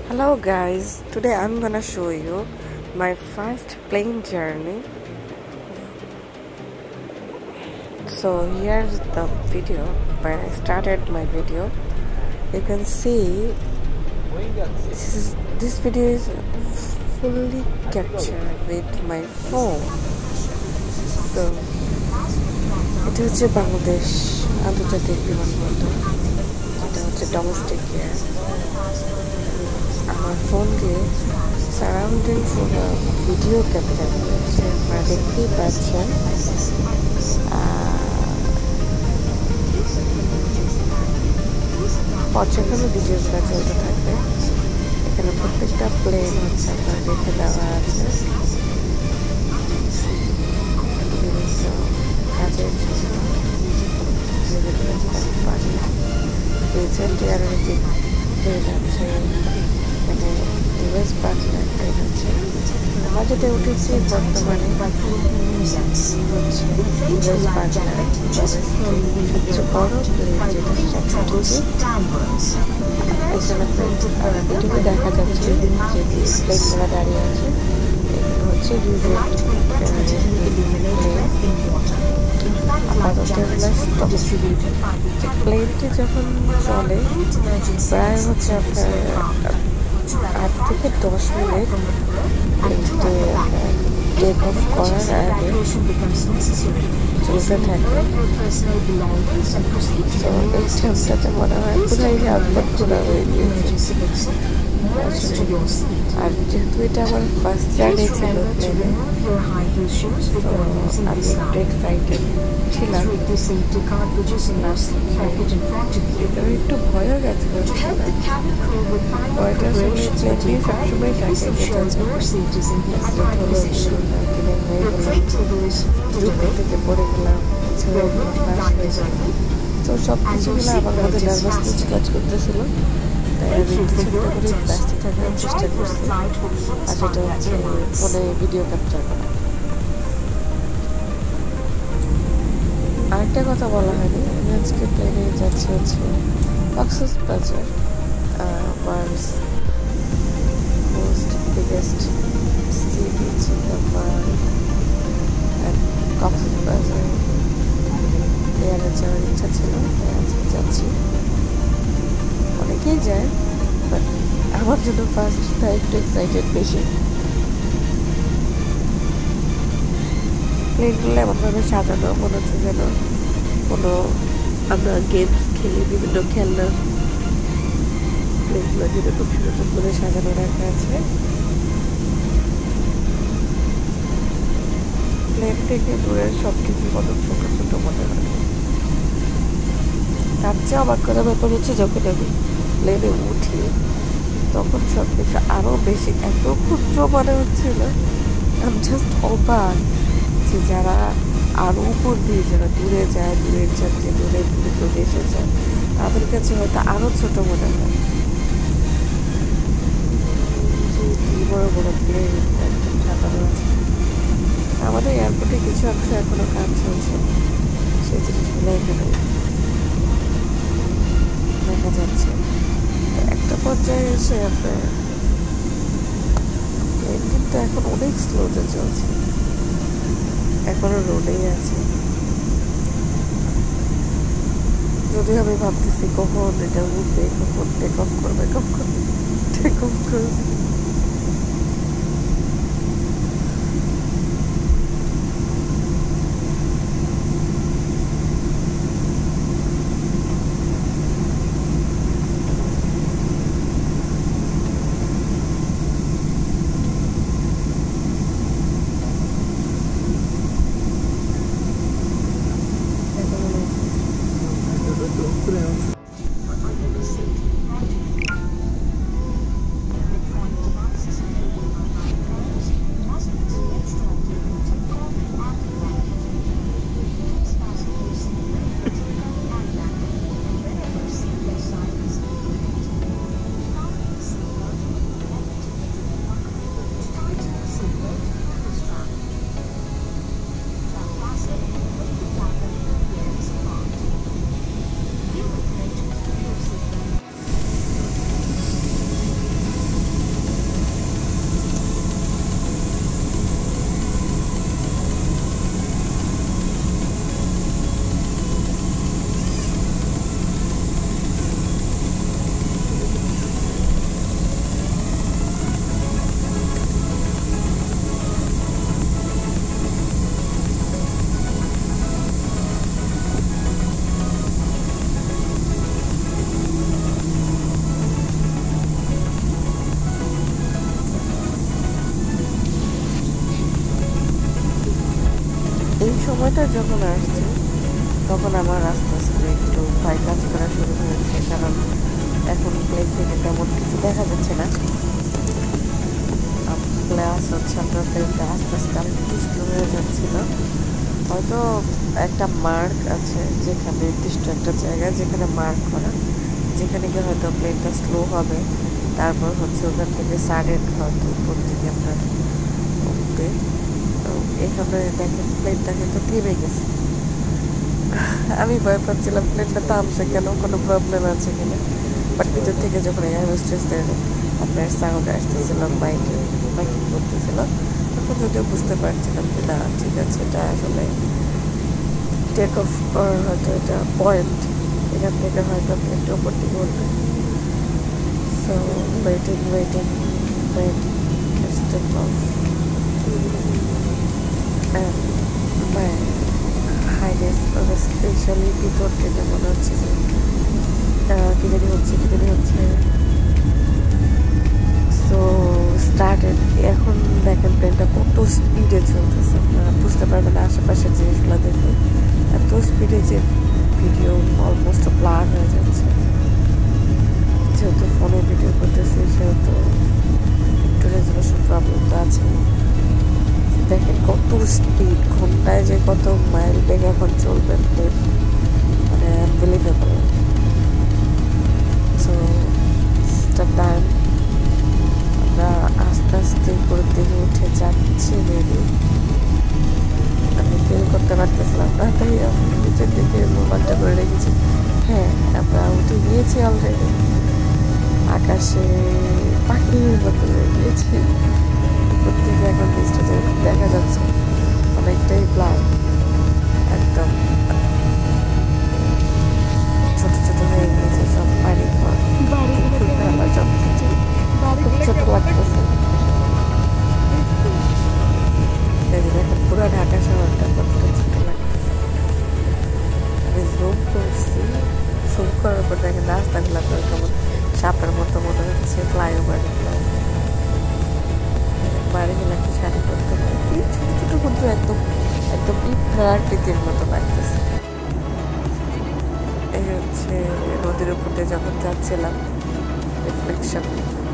Hello guys, today I'm gonna show you my first plane journey. So here's the video when I started my video. You can see this video is fully captured with my phone. So it হচ্ছে বাংলাদেশ আন্তর্জাতিক বিমানবন্দর, যেটা হচ্ছে domestic air. আমার ফোন দিয়ে surrounding পুরো video capture করেছে, আপনারা দেখতেই পাচ্ছেন। পর্যায়ক্রমে ভিডিওগুলো চলতে থাকবে। এখানে প্রত্যেকটা প্লেন হচ্ছে আপনার রেখে দেওয়া আছে বিভিন্ন কাজের জন্য, বিভিন্ন কোম্পানি। রিসেন্ট এয়ারোনটিক প্লেন আছে, এখানে ইউএস পার্টনার প্লেন আছে। আমরা যেটা উঠেছি বর্তমানে হচ্ছে ইউএস পার্টনার সবচেয়ে বড় প্লেন, যেটা উঠেছি। এখানে ভিডিও দেখা যাচ্ছে যে প্লেনগুলো দাঁড়িয়ে আছে। এগুলো হচ্ছে রিজেক্ট আপাতত প্লেনটি যখন চলে প্রায় হচ্ছে আপনার 8 থেকে 10 মিনিট প্লেনটি টেক অফ করার আগে চলতে থাকে। তো এই টাইমটাতে মনে হয় পুরাই আব্বাত খোলা হয়ে গিয়েছে। আর যেহেতু এটা আমার ফার্স্ট জার্নি ছিল প্লেনে, তো আমি একটু এক্সাইটেড ছিলাম। ভিতরে একটু ভয়ও গেছিল, ভয়টা আসলে প্লেনটি সবসময় থাকে, যেটা থেকে পড়ে গেলাম, তো সব কিছুগুলো আমার মধ্যে নার্ভাসনেস কাজ করতেছিল। তাই আমি কিছু করে ব্যস্ত থাকার চেষ্টা করছি, আর সেটা হচ্ছে ফোনে ভিডিও ক্যাপচার করা। আরেকটা কথা বলা হয়নি, আমি আজকে প্লেনে যাচ্ছি হচ্ছে Cox's Bazar, world's most biggest sea beach in the world. Cox's Bazar এয়ারে যাওয়ার ইচ্ছা ছিল, তাই আজকে যাচ্ছি। অনেকেই যায়, বাট আমার জন্য ফার্স্ট, তাই একটু এক্সাইটেড বেশি। প্লেনগুলো এমনভাবে সাজানো মনে হচ্ছে যেন কোনো আমরা গেমস খেলি, বিভিন্ন খেলনা। প্লেনগুলো যেরকম সেরকম করে সাজানো রাখা আছে। প্লেন থেকে দূরের সব কিছু কত ছোট ছোট মনে হয়। তার চেয়ে অবাক করার ব্যাপার হচ্ছে যখন আমি প্লেনে উঠি তখন সব কিছু আরও বেশি এত ক্ষুদ্র মনে হচ্ছিল। আমি জাস্ট অবাক যে যারা আরও উপর দিয়ে যারা দূরে যায়, দূরের যাত্রী, দূরের প্রদেশে যায়, তাদের কাছে হয়তো আরও ছোট মনে হয়। বড় বড় প্লেন একদম সাজানো আছে। আমাদের এয়ারপোর্টে কিছু অংশ এখনো কাজ চলছে, সেই জিনিসগুলো এখানে দেখা যাচ্ছে। তো একটা পর্যায়ে এসে আপনার প্লেন কিন্তু এখন অনেক স্লোতে চলছে, এখনো রোডেই আছে। যদিও আমি ভাবতেছি কখন এটা উঠবে, কখন টেক অফ করবে, কখন টেক অফ করবে। কুয়েতে যখন আসছি তখন আমার আস্তে আস্তে একটু ভয় কাজ করা শুরু হয়েছে, কারণ এখন প্লেন থেকে তেমন কিছু দেখা যাচ্ছে না। প্লাস হচ্ছে আপনার প্লেনটা আস্তে আস্তে আর একটু স্লো হয়ে যাচ্ছিল। হয়তো একটা মার্ক আছে, যেখানে নির্দিষ্ট একটা জায়গায় যেখানে মার্ক করা, যেখানে গিয়ে হয়তো প্লেনটা স্লো হবে, তারপর হচ্ছে ওখান থেকে সাডেন হয়তো উপর দিকে আপনার উঠবে। তো এখানে দেখেন প্লেনটা কিন্তু থেমে গেছে। আমি ভয় পাচ্ছিলাম প্লেনটা থামছে কেন, কোনো প্রবলেম আছে কিনা। বাট ভিতর থেকে যখন এয়ার হোস্টেসদের আপনার সাউন্ড আসতেছিল, মাইকিং করতেছিল, তখন যদিও বুঝতে পারছিলাম যে না ঠিক আছে, এটা আসলে টেক অফ করার হয়তো এটা পয়েন্ট, এখান থেকে হয়তো প্লেনটা উপর দিকে উঠবে। So waiting plane take off and my highness specially ভিতর থেকে মনে হচ্ছে যে কি জানি হচ্ছে। So started. এখন দেখেন প্লেনটা কত স্পিডে চলতেছে, আপনারা বুঝতে পারবেন আশেপাশের জিনিসগুলো দেখে। এত স্পিডে যে ভিডিও অলমোস্ট ব্লার হয়ে যাচ্ছে। যেহেতু ফোনে ভিডিও করতেছি সেহেতু একটু রেজুলেশন প্রবলেম তো আছে। দেখেন কত স্পিড, ঘন্টায় যে কত মাইল বেগে এখন চলবে প্লেন, মানে আনবিলিভেবল। সো টাইম আমরা আস্তে আস্তে উপরের দিকে উঠে যাচ্ছি। মেবি আমি ফিল করতে পারতেছিলাম না, তাই আমি নিচের দিকে মোবাইলটা করে রেখেছি। হ্যাঁ, আমরা উঠে গিয়েছি অলরেডি, আকাশে পাখির মতো গিয়েছি। উপর থেকে এখন নিচটা দেখা যাচ্ছে অনেকটাই ব্লার, একদম ছোট ছোট হয়ে গিয়েছে সব বাড়ি ঘর, আমার সব কিছু খুব ছোট লাগতেছে। দেখেন পুরো ঢাকা শহরটা কতটা ছোট লাগতেছে। আমি জুম করছি, জুম করার পর দেখেন রাস্তাগুলো কেমন সাপের মতো মনে হচ্ছে, ফ্লাইওভারগুলো বাড়িগুলো একটু শাড়ি করতে পারে কি ছোট ছোট ক্ষুদ্র, একদম একদম প্রাকৃতির মতো লাগতেছে। এই হচ্ছে নদীর উপর দিয়ে যখন যাচ্ছিলাম, রিফ্লেকশন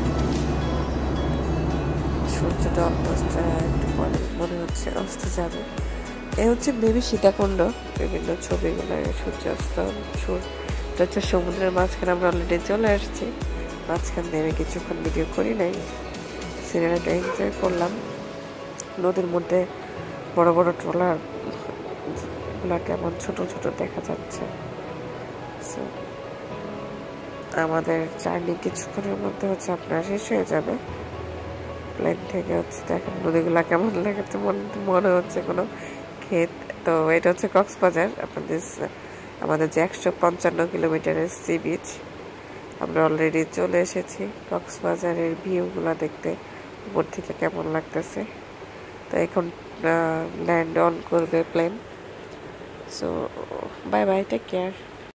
সূর্যটা অলমোস্ট একটু পরে মনে হচ্ছে অস্ত যাবে। এ হচ্ছে মেবি সীতাকুণ্ড, বিভিন্ন ছবিগুলো সূর্যাস্ত হচ্ছে সমুদ্রের মাঝখানে। আমরা অলরেডি চলে আসছি, মাঝখান দিয়ে আমি কিছুক্ষণ ভিডিও করি নাই, সিনেমাটা এনজয় করলাম। নদীর মধ্যে বড় বড় ট্রলার গুলা কেমন ছোট ছোট দেখা যাচ্ছে। সো আমাদের জার্নি কিছুক্ষণের মধ্যে হচ্ছে আপনার শেষ হয়ে যাবে। প্লেন থেকে হচ্ছে দেখেন নদীগুলা কেমন লাগাতে মনে হচ্ছে কোনো ক্ষেত। তো এটা হচ্ছে কক্সবাজার, আমাদের যে 155 কিলোমিটারের সি বিচ। আমরা অলরেডি চলে এসেছি কক্সবাজারের ভিউগুলো দেখতে, উপর থেকে কেমন লাগতেছে। তো এখন ল্যান্ড অন করবে plane. So bye bye, take care.